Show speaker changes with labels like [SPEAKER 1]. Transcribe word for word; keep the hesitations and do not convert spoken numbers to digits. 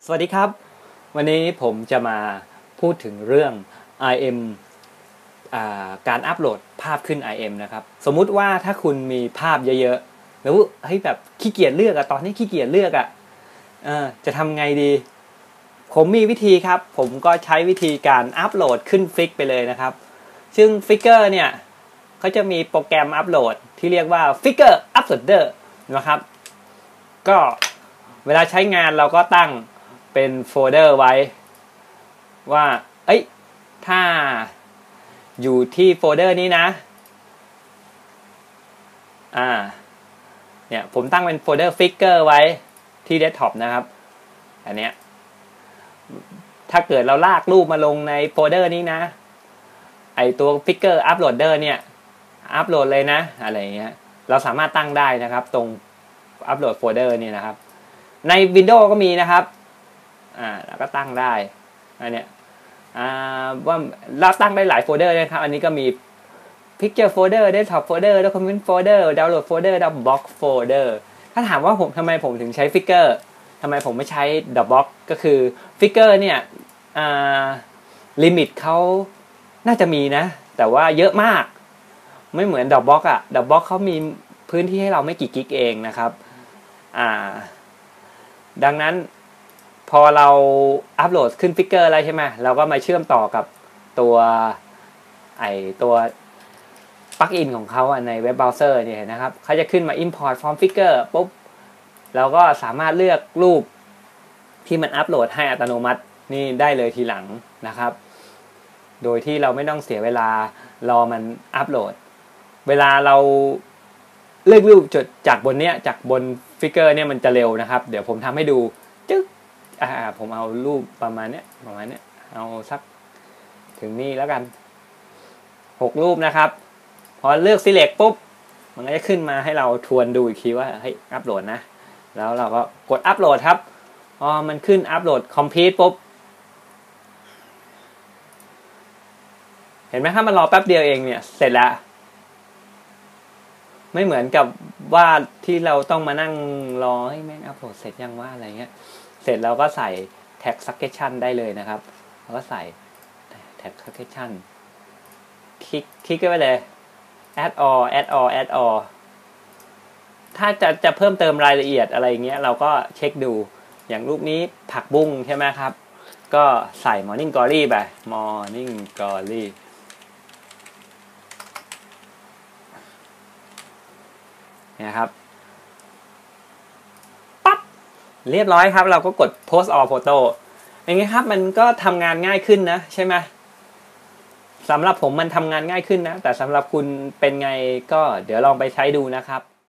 [SPEAKER 1] สวัสดีครับวันนี้ผมจะมาพูดถึงเรื่อง ไอ เอ็ม อ่าการอัปโหลดภาพขึ้น ไอ เอ็ม นะครับสมมุติว่าถ้าคุณมีภาพเยอะๆแล้วเฮ้ยแบบขี้เกียจเลือกอะตอนนี้ขี้เกียจเลือกอะเออจะทำไงดีผมมีวิธีครับผมก็ใช้วิธีการอัปโหลดขึ้นฟิกไปเลยนะครับซึ่ง Figure เนี่ยเขาจะมีโปรแกรมอัปโหลดที่เรียกว่า Figure Uploader นะครับก็เวลาใช้งานเราก็ตั้งเป็นโฟลเดอร์ไว้ว่าเอ้ยถ้าอยู่ที่โฟลเดอร์นี้นะอ่าเนี่ยผมตั้งเป็นโฟลเดอร์ Figure ไว้ที่เดสก์ท็อปนะครับอันเนี้ยถ้าเกิดเราลากรูปมาลงในโฟลเดอร์นี้นะไอตัว Figure Uploader เนี่ยอัปโหลดเลยนะอะไรเงี้ยเราสามารถตั้งได้นะครับตรงอัปโหลดโฟลเดอร์นี่นะครับใน Windows ก็มีนะครับอ่าแล้วก็ตั้งได้อันเนี้ยอ่าว่าเราตั้งได้หลายโฟลเดอร์นะครับอันนี้ก็มี Picture Folder Desktop Folder Document Folder Download Folder Dropbox Folder ถ้าถามว่าผมทำไมผมถึงใช้ Figure ทำไมผมไม่ใช้ Dropbox ก็คือ Figure เนี่ยอ่าลิมิตเขาน่าจะมีนะแต่ว่าเยอะมากไม่เหมือน Dropbox อ่ะ Dropbox เขามีพื้นที่ให้เราไม่กี่กิกเองนะครับอ่าดังนั้นพอเราอัปโหลดขึ้น Figure แล้วใช่ไหมเราก็มาเชื่อมต่อกับตัวไอตัวปลั๊กอินของเขาในเว็บเบราว์เซอร์เนี่ยนะครับเขาจะขึ้นมา Import from Figure ปุ๊บเราก็สามารถเลือกรูปที่มันอัปโหลดให้อัตโนมัตินี่ได้เลยทีหลังนะครับโดยที่เราไม่ต้องเสียเวลารอมันอัปโหลดเวลาเราเลือกรูปจดจากบนเนี้ยจากบน Figure เนี่ยมันจะเร็วนะครับเดี๋ยวผมทำให้ดูจึ๊กอ่าผมเอารูปประมาณเนี้ยประมาณเนี้ยเอาสักถึงนี่แล้วกันหกรูปนะครับพอเลือก select ปุ๊บมันก็จะขึ้นมาให้เราทวนดูอีกทีว่าให้อัปโหลดนะแล้วเราก็กดอัปโหลดครับพอมันขึ้นอัปโหลด complete ปุ๊บเห็นไหมครับมันรอแป๊บเดียวเองเนี่ยเสร็จแล้วไม่เหมือนกับว่าที่เราต้องมานั่งรอให้แม่งอัปโหลดเสร็จยังว่าอะไรเงี้ยเสร็จเราก็ใส่ tag suggestion ได้เลยนะครับเราก็ใส่ tag suggestion คลิกคลิกไปเลย add all add all add all ถ้าจะจะเพิ่มเติมรายละเอียดอะไรเงี้ยเราก็เช็คดูอย่างรูปนี้ผักบุ้งใช่ไหมครับก็ใส่ morning glory ไป morning gloryนะครับปั๊บเรียบร้อยครับเราก็กด post all photo อย่างงี้ครับมันก็ทำงานง่ายขึ้นนะใช่ไหมสำหรับผมมันทำงานง่ายขึ้นนะแต่สำหรับคุณเป็นไงก็เดี๋ยวลองไปใช้ดูนะครับ